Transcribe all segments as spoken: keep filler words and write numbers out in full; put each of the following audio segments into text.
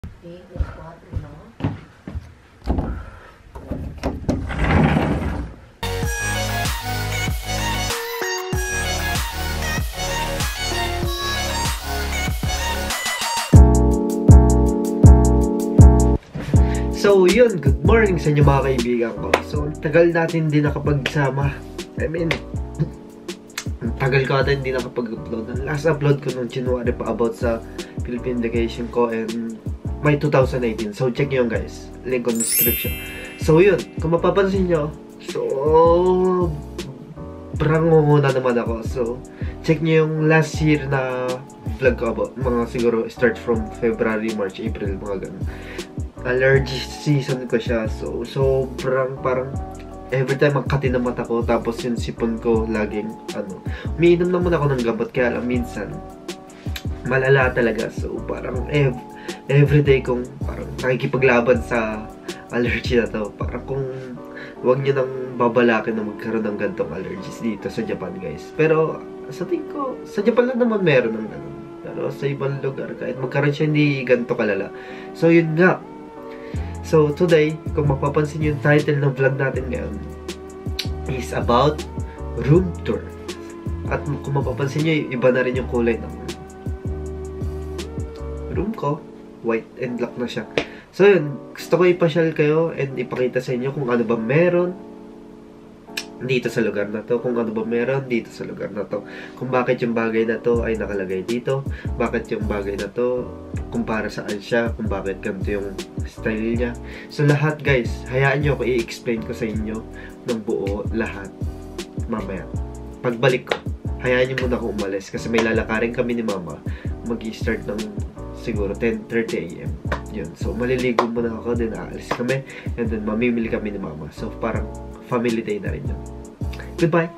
So yun, good morning sa inyo mga kaibigan ko. So tagal natin hindi nakapagsama. I mean, tagal ko ata hindi nakapag-upload. Ang last upload ko nung January pa about sa Philippine vacation ko and May two thousand eighteen. So check nyo yun guys. Link on description. So yun, kung mapapansin nyo, so brangunguna naman ako. So check nyo yung last year na vlog ko about mga siguro start from February, March, April, mga ganun. Allergy season ko siya. So, sobrang parang every time magkati na mata ko. Tapos yung sipon ko laging ano. Umiinom naman ako ng gamot. Kaya lang minsan malala talaga. So, parang ev everyday kong parang nakikipaglaban sa allergy na to. Parang kung wag nyo nang babalakin na magkaroon ng gantong allergies dito sa Japan guys. Pero sa tingin ko, sa Japan lang naman meron ng ganun. Pero sa ibang lugar, kahit magkaroon siya hindi ganito kalala. So, yun nga. So, today, kung mapapansin yung title ng vlog natin ngayon is about room tour. At kung mapapansin nyo, iba na rin yung kulay ng room ko. White and black na siya. So, yun. Gusto ko ipasyal kayo and ipakita sa inyo kung ano ba meron dito sa lugar na to. Kung ano ba meron dito sa lugar na to. Kung bakit yung bagay na to ay nakalagay dito. Bakit yung bagay na to kung para saan siya. Kung bakit ganito yung style niya. So lahat guys, hayaan nyo ako i-explain ko sa inyo ng buo lahat mamaya. Pagbalik ko, hayaan nyo muna ako umalis kasi may lalakarin kami ni mama. Mag-i-start ng siguro ten thirty a m Yun. So maliligo muna ako, then aalis kami and then mamimili kami ni mama. So parang family day na rin yun. Goodbye!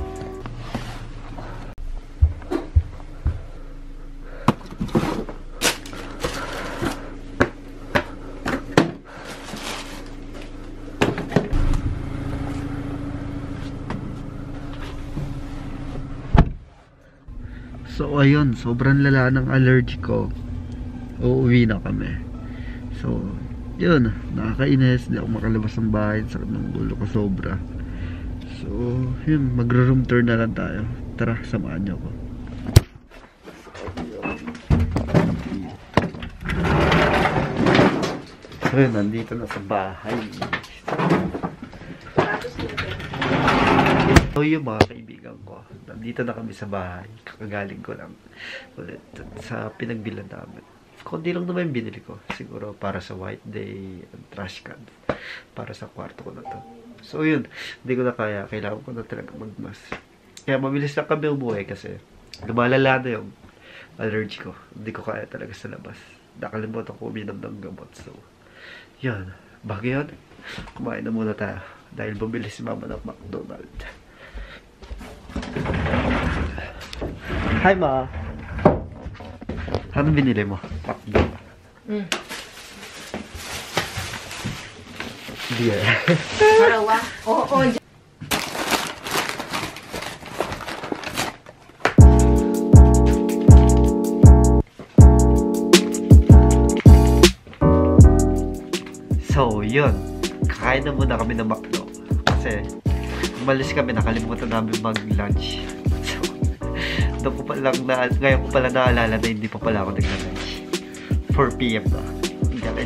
So ayun, sobrang lala ng allergy ko. Uuwi na kami. So yun, nakakainis, hindi ako makalabas ng bahay, sakit ng ulo ko sobra. So yun, magro-room tour na lang tayo. Tara, samahan niyo ako. So yun, nandito na sa bahay. So yun mga kaibigan ko, nandito na kami sa bahay. Kakagaling ko lang ulit sa pinagbilan namin. Kundi lang naman yung binili ko. Siguro para sa white day and trash can. Para sa kwarto ko na to. So yun, hindi ko na kaya. Kailangan ko na talaga magmas. Kaya mabilis lang kami umuwi kasi lumalala na yung allergy ko. Hindi ko kaya talaga sa labas. Nakalimutan ko uminom ng gamot. So yun, bago yun, kumain na muna tayo. Dahil bumili si mama ng McDonald's. Hi ma! Ano binili mo? Pakdo. Mm. Beer. Parawa? Oo, oo. So, yun. Kakain na muna kami ng McDo. Kasi, umalis kami, nakalimutan namin mag-lunch. Doon ko pa lang na, ngayon ko pala naalala na hindi pa pala ako nagla-lunch. four p m na. Galing.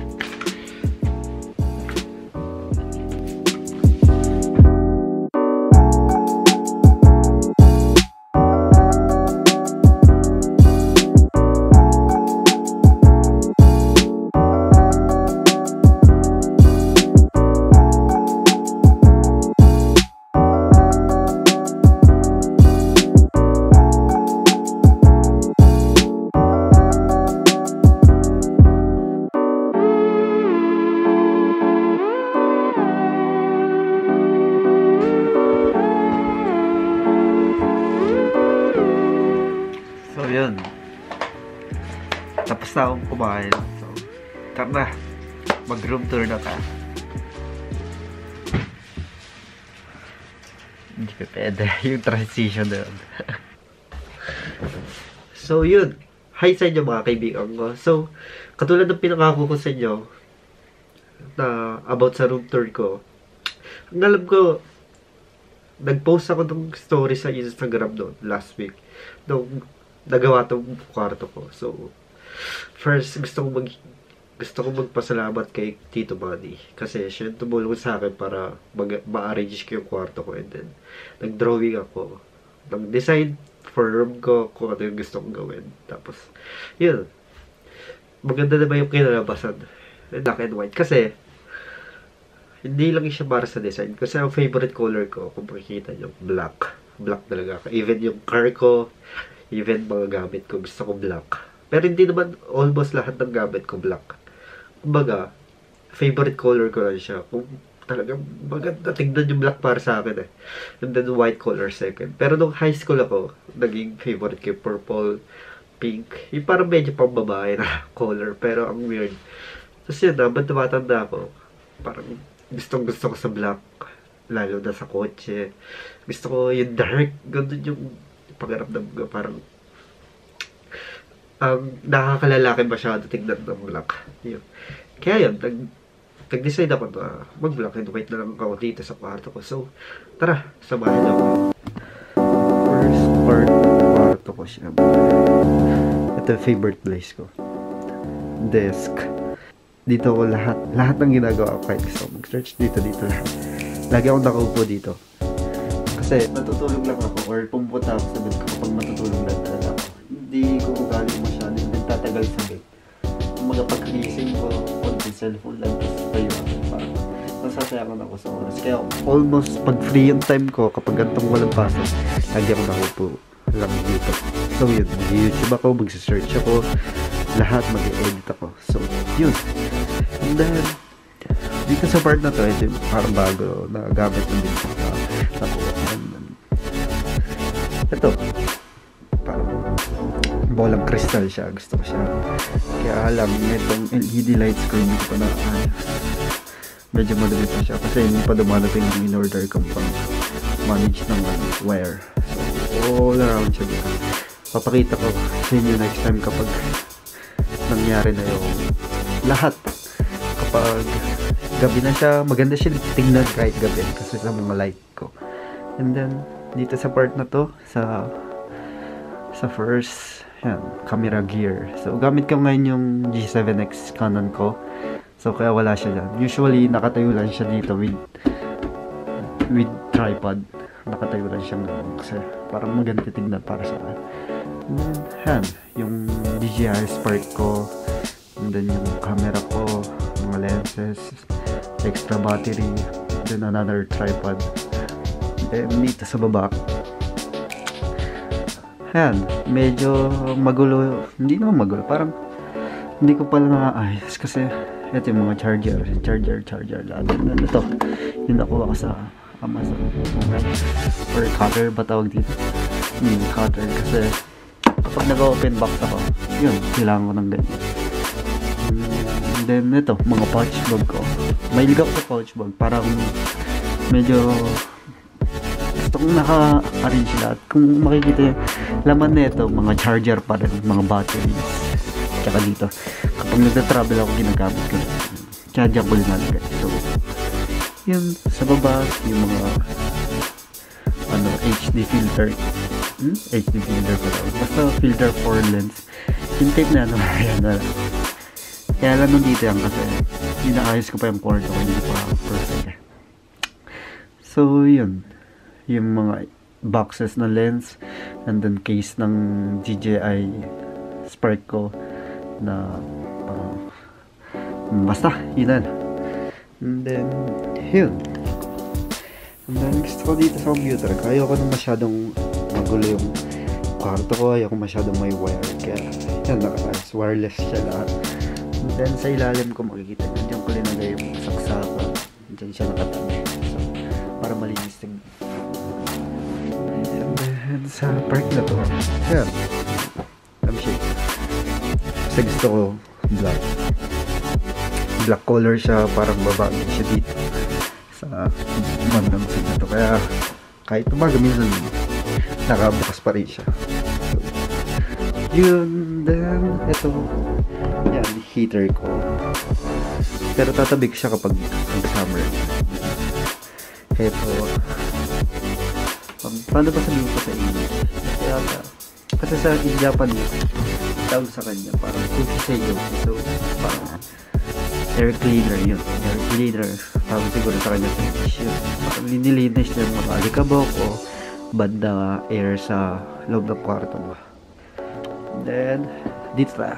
Yun. Tapos na akong kumain. So, tara na. Mag-room tour na ka. Hindi pa pwede. Yung transition na yun. So, yun. hi sa inyo mga kaibigan ko. So, katulad ng pinangako ko sa inyo na about sa room tour ko. Ang alam ko, nag-post ako ng story sa Instagram noon last week. Nung nagawa tong kwarto ko. So, first, gusto ko mag gusto ko magpasalamat kay Tito Manny. Kasi siya yung tumulong sa akin para ma-arrange ko yung kwarto ko. And then, nag-drawing ako. Nag-design for room ko kung ano yung gusto kong gawin. Tapos, yun. Maganda na ba yung kinalabasan? Black and white. Kasi, hindi lang siya para sa design. Kasi ang favorite color ko, kung makikita nyo, black. Black talaga. Even yung car ko, even mga gamit ko, gusto ko black. Pero hindi naman almost lahat ng gamit ko black. Kumbaga, favorite color ko lang siya. Kung talagang maganda, tignan yung black para sa akin eh. And then white color second. Pero nung high school ako, naging favorite ko purple, pink. Yung parang medyo pang babae na color. Pero ang weird. Tapos yun, naman tumatanda ako. Parang gustong gusto ko sa black. Lalo na sa kotse. Gusto ko yung dark. Ganun yung pag-aramdam ko. Parang ang um, nakakalalaki masyado tignan ng black. Yun. Kaya yun, nag nag-decide ako na mag-black and white na lang ako dito sa kwarto ko. So, tara, samahan niyo ako. First part, kwarto ko siya. Ito yung favorite place ko. Desk. Dito ko lahat, lahat ng ginagawa ko kahit gusto mag-search dito, dito lahat. Lagi ako nakaupo dito. Kasi natutulog lang ako or pumunta ako sa bed ko kapag matutulog lang talaga ako. Hindi ko galing masyado, hindi tatagal sa bed. Mga pag-gising ko, konti cellphone lang, tapos tayo ako. Parang nasasayangan ako sa oras. Kaya almost pag free yung time ko, kapag gantong walang pasok, lagi ako nakaupo lang dito. So yun, mag-YouTube ako, mag-search ako, lahat mag-edit ako. So yun. And then, dito sa part na to, ito yung parang bago na gamit na din sa nakuha. Ito, parang bolang crystal siya. Gusto ko siya. Kaya alam, itong L E D lights ko, hindi ko pa na, uh, medyo madali pa siya. Kasi hindi pa dumadating yung in-order ko pang manage ng uh, wire. So, all around siya dito. Papakita ko sa inyo next time kapag nangyari na yung lahat. Kapag gabi na siya, maganda siya tingnan kahit gabi kasi sa mga light ko. And then, dito sa part na to, sa sa first, yan, camera gear. So, gamit ko ngayon yung G seven X Canon ko. So, kaya wala siya dyan. Usually, nakatayo lang siya dito with with tripod. Nakatayo lang siya ngayon kasi parang maganda tingnan para sa akin. And then, yan, yung D J I Spark ko. And then, yung camera ko, mga lenses, extra battery, then another tripod. Then dito sa baba, ayan, medyo magulo, hindi naman magulo, parang hindi ko pala nakaayos kasi ito yung mga charger, charger, charger lahat. Ano to, yung nakuha ko sa Amazon, okay? Or cutter ba tawag dito? Hmm, cutter, kasi kapag nag-open box ako, yun, kailangan ko ng ganyan. And then ito, mga pouch bag ko. Mahilig ako sa pouch bag. Parang medyo gusto kong naka-arrange lahat. Kung makikita yung laman na ito, mga charger pa rin, mga batteries. Tsaka dito, kapag nagta-travel ako, ginagamit ko. Charger ko rin nalagay. So, yun, sa baba, yung mga ano, H D filter. Hmm? H D filter pa daw. Basta filter for lens. Yung tape na ano, ayan na lang. Kaya lang nandito yan kasi inaayos ko pa yung cord ko, hindi pa perfect eh. So yun, yung mga boxes na lens and then case ng D J I Spark ko na uh, basta yun na. And then yun, and then gusto ko dito sa computer, ayaw ko na masyadong magulo yung kwarto ko, ayaw ko masyadong may wire, kaya yan, naka-ayos, wireless siya lahat. And then sa ilalim ko makikita nyo, dyan ko linagay yung saksakan, dyan siya nakatabi, so para malinis ting. And then sa park na to, yeah, I'm shake kasi gusto ko black black color siya, parang babagin siya dito sa bandang side na to, kaya kahit umaga minsan nakabukas pa rin siya. So Yun, then, ito. Yan, heater ko. Pero tatabi ko siya kapag mag-summer. Ito. Um, paano ba sabihin ko sa English? Kaya, kasi sa in Japanese, tawag sa kanya, parang kuchiseyo. So, parang air cleaner yun. Air cleaner. Tawag siguro sa kanya sa English yun. Parang linilinis niya mga alikabok o banda air sa loob ng kwarto mo. Then, dito na.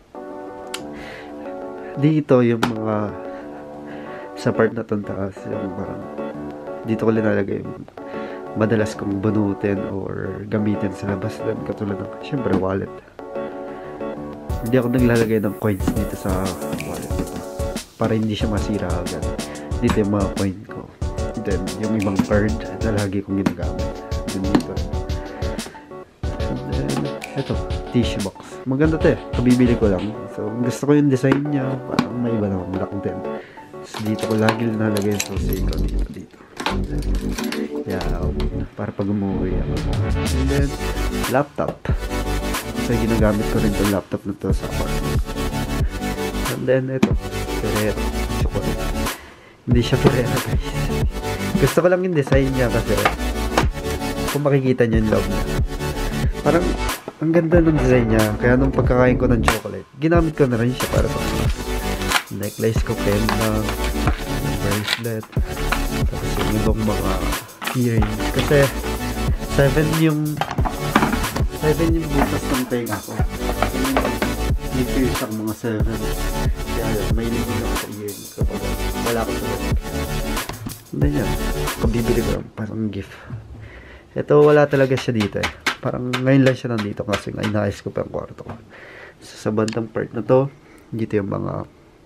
Dito yung mga sa part na itong taas, yung parang dito ko linalagay yung madalas kong bunutin or gamitin sa labas. Then, katulad ng, syempre, wallet. Hindi ako naglalagay ng coins dito sa wallet ko para hindi siya masira agad. Dito yung mga coin ko. Then, yung ibang card na lagi kong ginagamit. Then, dito. And then, ito, tissue box. Maganda to eh. Kabibili ko lang. So, gusto ko yung design niya. Parang may iba naman black din. So, dito ko lagi nalagay yung susi ko dito, dito. Yeah, para pag umuwi ako. And then, laptop. So, ginagamit ko rin itong laptop na to sa apartment. And then, ito. Ferrero. Chocolate. Hindi siya Ferrero, guys. Gusto ko lang yung design niya kasi kung makikita niyo yung love niya. Parang, ang ganda ng design niya. Kaya nung pagkakain ko ng chocolate, ginamit ko na rin siya para sa necklace ko, pendant, bracelet, tapos yung ibang mga earrings. Kasi, seven yung seven yung butas ng tenga ko. May pierce ako mga seven. Kaya yun, may limit ako sa earrings kapag wala ko sa lamig. Hindi yan. Kabibili ko lang, parang gift. Ito, wala talaga siya dito eh. Parang ngayon lang siya nandito kasi nga inaayos ko pa ang kwarto ko. So, sa bandang part na to, dito yung mga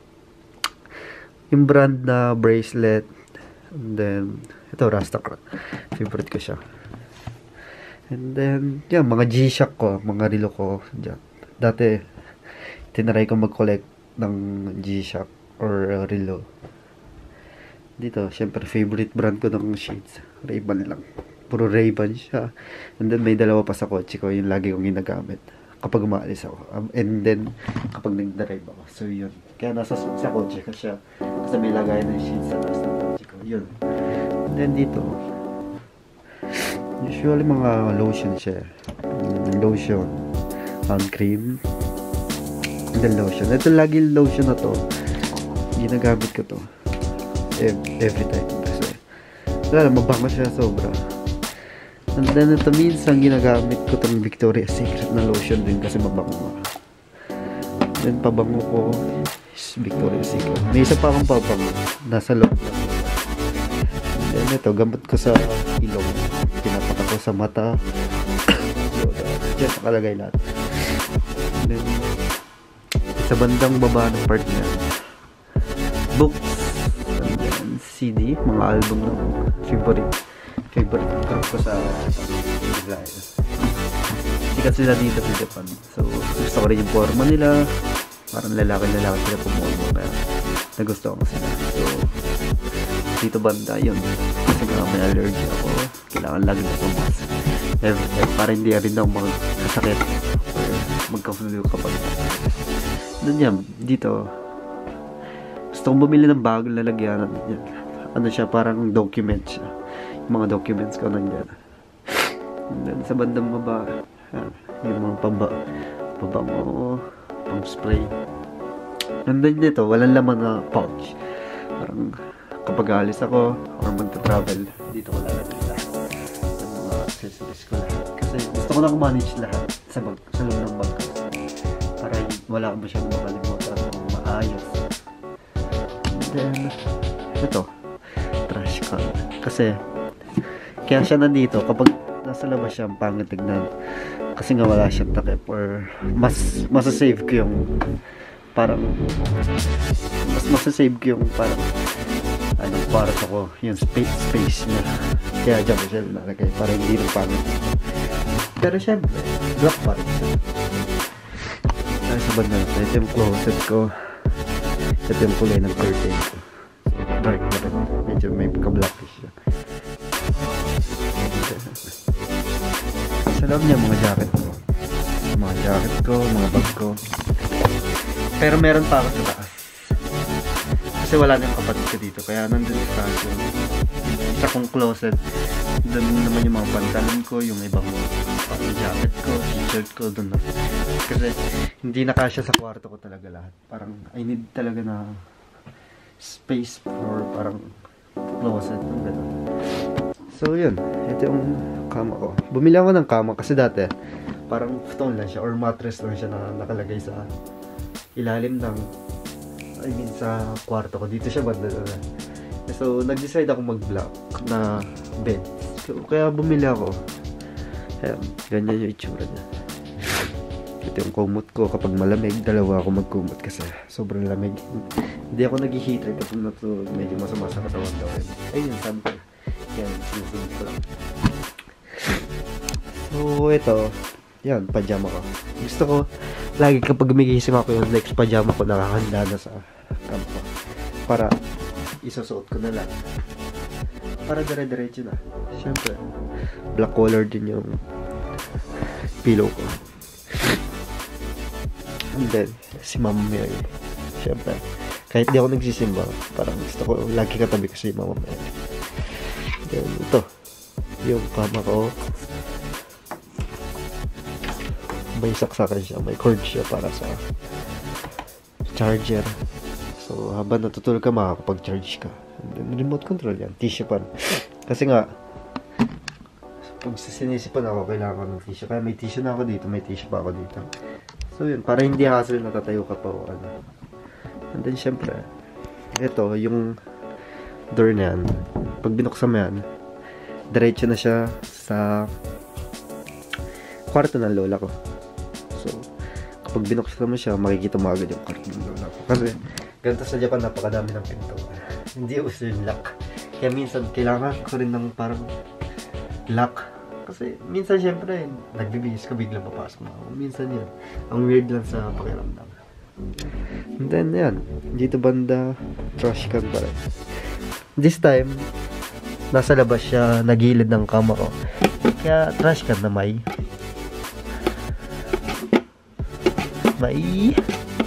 yung brand na bracelet. And then, ito, Rastacrat. Favorite ko siya. And then, yan, mga G-Shock ko, mga relo ko. Dyan. Dati, tinaray ko mag-collect ng G-Shock or uh, relo. Dito, syempre, favorite brand ko ng shades. Ray-Ban lang. Puro Ray-Ban siya. And then, may dalawa pa sa kotse ko. Yung lagi kong ginagamit kapag umaalis ako. Um, and then, kapag nag-drive ako. So, yun. Kaya nasa sa kotse ko siya. Kasi may lagay ng shades sa taas ng kotse ko. Yun. And then, dito, usually, mga lotion siya. Lotion. Hand cream. And then, lotion. Ito lagi lotion na to. Ginagamit ko to. Every time. Kasi, wala, mabango siya sobra. And then, ito minsan ginagamit ko itong Victoria's Secret na lotion din kasi mabango. Then, pabango ko is Victoria's Secret. May isa pa akong pabango. Nasa loob lang. And then, ito, gamot ko sa ilong. Pinapaka ko sa mata. So, dyan nakalagay lahat. And then, sa bandang baba ng part niya, books. And then, C D. Mga album ng favorite. Favorite group ko sa Israel. Sikat sila dito sa Japan. So, gusto ko rin yung forma nila. Parang lalaki-lalaki sila pumulo na nagustuhan ko sila. So, dito banda, yun. Kasi nga may allergy ako. Kailangan lagi na pumas. Every time. Para hindi rin ako magkasakit. Or magka-flu kapag. Doon yan. Dito. Gusto kong bumili ng bagong lalagyan. Ano siya, parang document siya. Mga documents ko nandiyan. And then, sa bandang baba, yan, yung mga pamba, pabango, pang spray. And then dito, walang laman na pouch. Parang kapag alis ako or magta-travel, dito ko lalagay lahat ng mga accessories ko lahat. Kasi gusto ko lang manage lahat sa, bag, sa loob ng bag ko. Para wala ko masyadong makalimutan ng maayos. And then, ito, trash can. Kasi, kaya siya nandito kapag nasa labas siya ang pangit tignan kasi nga wala siyang takip or mas masasave ko yung parang mas masasave ko yung parang anong kwarto ko yung space space niya kaya dyan ko siya nalagay para hindi rin pangit pero syempre black pa rin siya dahil sa banda na ito yung closet ko ito yung kulay ng curtain ko so dark na rin medyo may ka-blackish siya. Sa loob niya mga jacket ko. mga jacket ko, mga bag ko. Pero meron pa ako sa taas. Kasi wala na yung kapatid ko dito. Kaya nandun sa taas yung isa kong closet. Doon naman yung mga pantalon ko, yung ibang uh, jacket ko, t-shirt ko, doon na. Kasi hindi na kasya sa kwarto ko talaga lahat. Parang I need talaga na space for parang closet. So yun, ito yung kama ko. Bumili ako ng kama kasi dati parang futon lang siya or mattress lang siya na nakalagay sa ilalim ng, I mean sa kwarto ko. Dito siya banda na. So nag-decide ako mag-block na bed. So kaya bumili ako. Ayan, ganyan yung itsura niya. Ito yung kumot ko kapag malamig. Dalawa ako magkumot kasi sobrang lamig. Hindi ako nag-heater kapag nato medyo masama sa katawan daw. Ayun, sample. Yan, sinusunod ko lang. So, ito. Yan, pajama ko. Gusto ko, lagi kapag gumigising ako yung next pajama ko, nakahanda na sa camp ko. Para, isusuot ko na lang. Para dire-diretso na. Siyempre, black color din yung pillow ko. And then, si Mama Mary. Siyempre, kahit di ako nagsisimba, parang gusto ko, lagi katabi ko si Mama Mary. Then, ito. Yung kama ko. May saksakan siya. May cord siya para sa charger. So, habang natutulog ka, makakapag-charge ka. And then, remote control yan. Tissue pan. Kasi nga, pag sinisipan ako, kailangan ko ng tissue. Kaya may tissue na ako dito. May tissue pa ako dito. So, yun. Para hindi hassle natatayo ka pa o ano. And then, syempre, ito, yung door na yan. Pag binuksan mo yan, diretso na siya sa kwarto ng lola ko. So, kapag binuksan mo siya, makikita mo agad yung kwarto ng lola ko. Kasi, ganito sa Japan, napakadami ng pinto. Hindi uso yung lock. Kaya minsan, kailangan ko rin ng parang lock. Kasi, minsan, syempre, nagbibihis ka, biglang papasok mo. Minsan yun. Ang weird lang sa pakiramdam. And then, yan. Dito banda, trash can pa rin. This time, nasa labas siya, nagilid ng kama ko. Kaya, trash can na may. May.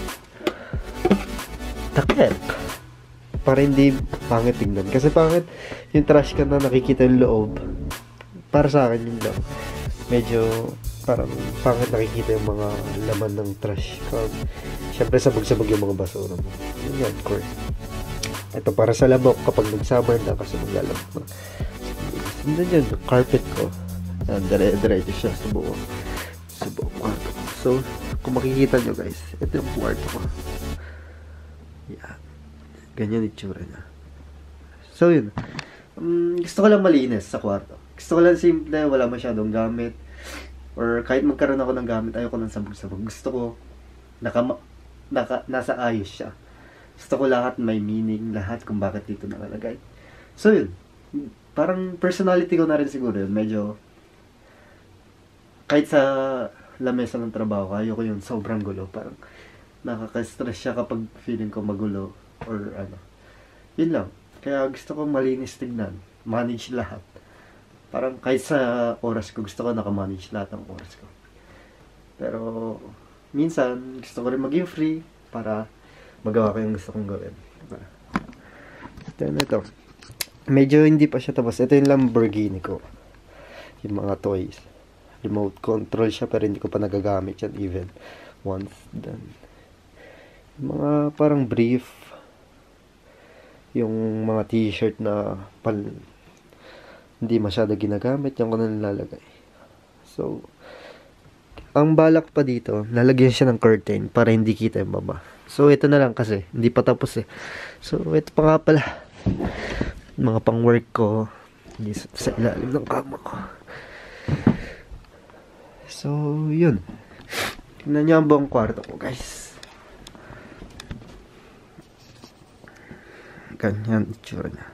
Takip. Para hindi pangit tingnan. Kasi pangit, yung trash can na nakikita yung loob. Para sa akin yung loob. Medyo, parang pangit nakikita yung mga laman ng trash can. Siyempre, sabog-sabog yung mga basura mo. Yun yan, cord. Ito para sa labok kapag nag-summer na kasi maglalabok na. Hindi dyan, carpet ko. Yan, dire-diretso siya sa buo. Sa buo kwarto ko. So, kung makikita nyo guys, ito yung kwarto ko. Yan. Ganyan itsura niya. So, yun. Um, gusto ko lang malinis sa kwarto. Gusto ko lang simple, wala masyadong gamit. Or kahit magkaroon ako ng gamit, ayoko ng sabog-sabog. Gusto ko, naka, naka, nasa ayos siya. Gusto ko lahat may meaning, lahat kung bakit dito nakalagay. So yun, parang personality ko na rin siguro yun. Medyo, kahit sa lamesa ng trabaho, ayoko yun, sobrang gulo. Parang nakaka-stress siya kapag feeling ko magulo or ano. Yun lang. Kaya gusto ko malinis tignan, manage lahat. Parang kahit sa oras ko, gusto ko nakamanage lahat ng oras ko. Pero, minsan, gusto ko rin maging free para magawa ko yung gusto kong gawin. Diba? Then ito. Medyo hindi pa siya tapos. Ito yung Lamborghini ko. Yung mga toys. Remote control siya pero hindi ko pa nagagamit yan even once. Then, yung mga parang brief. Yung mga t-shirt na pal hindi masyado ginagamit. Yung ko na nilalagay. So, ang balak pa dito, lalagyan siya ng curtain para hindi kita yung baba. So, ito na lang kasi. Hindi pa tapos eh. So, ito pa nga pala. Mga pang work ko. Sa ilalim ng kama ko. So, yun. Tingnan niyo ang buong kwarto ko, guys. Ganyan itsura niya.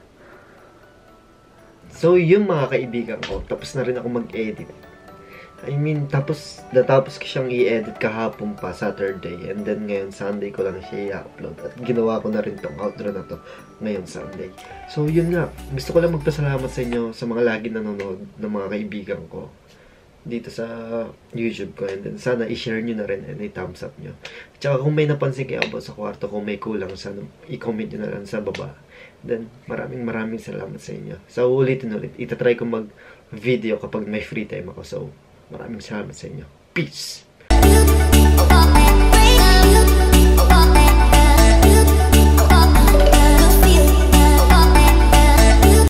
So, yung mga kaibigan ko, tapos na rin ako mag-edit. I mean, tapos, natapos ko siyang i-edit kahapon pa, Saturday. And then, ngayon, Sunday ko lang siya i-upload. At ginawa ko na rin tong outro na to ngayon, Sunday. So, yun nga. Gusto ko lang magpasalamat sa inyo sa mga lagi nanonood ng mga kaibigan ko. dito sa YouTube ko. And then, sana i-share nyo na rin and i-thumbs up nyo. Tsaka kung may napansin kayo about sa kwarto, kung may kulang, sana i-comment nyo na lang sa baba. Then, maraming maraming salamat sa inyo. So, ulitin ulit. Itatry ko mag-video kapag may free time ako. So, maraming salamat sa inyo. Peace!